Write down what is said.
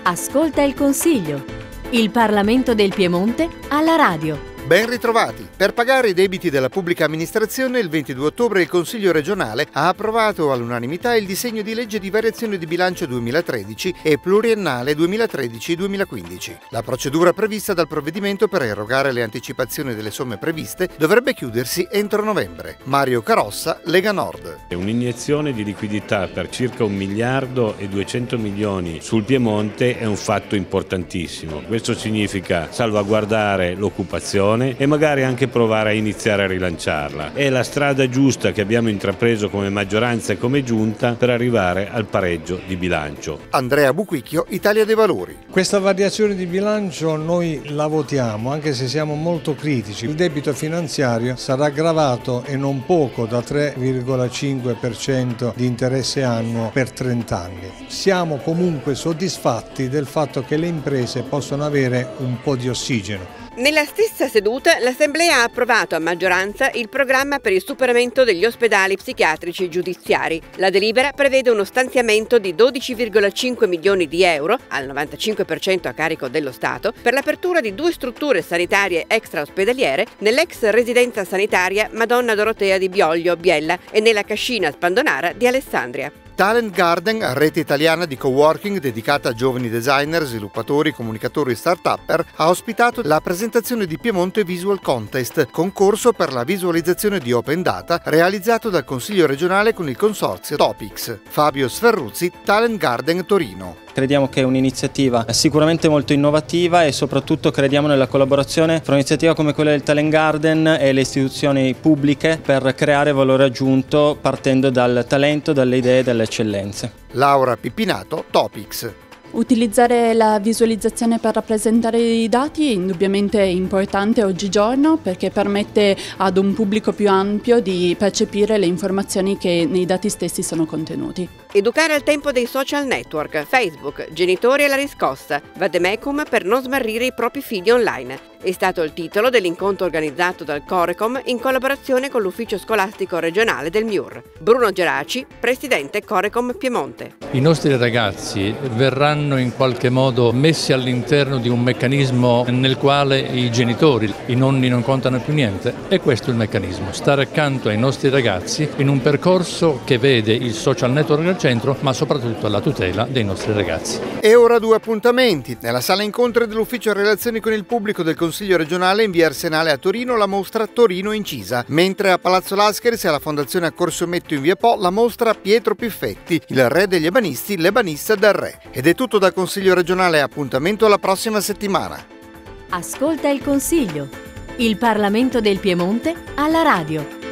Ascolta il Consiglio. Il Parlamento del Piemonte alla radio. Ben ritrovati! Per pagare i debiti della pubblica amministrazione, il 22 ottobre il Consiglio regionale ha approvato all'unanimità il disegno di legge di variazione di bilancio 2013 e pluriennale 2013-2015. La procedura prevista dal provvedimento per erogare le anticipazioni delle somme previste dovrebbe chiudersi entro novembre. Mario Carossa, Lega Nord. Un'iniezione di liquidità per circa 1 miliardo e 200 milioni sul Piemonte è un fatto importantissimo. Questo significa salvaguardare l'occupazione e magari anche provare a iniziare a rilanciarla. È la strada giusta che abbiamo intrapreso come maggioranza e come giunta per arrivare al pareggio di bilancio. Andrea Buquicchio, Italia dei Valori. Questa variazione di bilancio noi la votiamo, anche se siamo molto critici. Il debito finanziario sarà aggravato e non poco da 3,5% di interesse annuo per 30 anni. Siamo comunque soddisfatti del fatto che le imprese possono avere un po' di ossigeno. Nella stessa seduta l'Assemblea ha approvato a maggioranza il programma per il superamento degli ospedali psichiatrici giudiziari. La delibera prevede uno stanziamento di 12,5 milioni di euro, al 95% a carico dello Stato, per l'apertura di 2 strutture sanitarie extraospedaliere nell'ex residenza sanitaria Madonna Dorotea di Bioglio, Biella, e nella Cascina Spandonara di Alessandria. Talent Garden, rete italiana di coworking dedicata a giovani designer, sviluppatori, comunicatori e start-upper, ha ospitato la presentazione di Piemonte Visual Contest, concorso per la visualizzazione di open data realizzato dal Consiglio regionale con il consorzio Topics. Fabio Sferruzzi, Talent Garden Torino. Crediamo che è un'iniziativa sicuramente molto innovativa e soprattutto crediamo nella collaborazione fra un'iniziativa come quella del Talent Garden e le istituzioni pubbliche per creare valore aggiunto partendo dal talento, dalle idee e dalle eccellenze. Laura Pippinato, Topics. Utilizzare la visualizzazione per rappresentare i dati è indubbiamente importante oggigiorno perché permette ad un pubblico più ampio di percepire le informazioni che nei dati stessi sono contenuti. Educare al tempo dei social network, Facebook, genitori alla riscossa, vademecum per non smarrire i propri figli online. È stato il titolo dell'incontro organizzato dal Corecom in collaborazione con l'ufficio scolastico regionale del MIUR. Bruno Geraci, presidente Corecom Piemonte. I nostri ragazzi verranno in qualche modo messi all'interno di un meccanismo nel quale i genitori, i nonni non contano più niente, e questo è il meccanismo, stare accanto ai nostri ragazzi in un percorso che vede il social network al centro, ma soprattutto la tutela dei nostri ragazzi. E ora 2 appuntamenti. Nella sala incontri dell'ufficio relazioni con il pubblico del Consiglio regionale in via Arsenale a Torino la mostra Torino Incisa, mentre a Palazzo Lascheris e alla Fondazione Accorso Metto in via Po la mostra Pietro Piffetti, il re degli ebanisti, l'ebanista del re. Ed è tutto dal Consiglio regionale, appuntamento alla prossima settimana. Ascolta il Consiglio. Il Parlamento del Piemonte alla radio.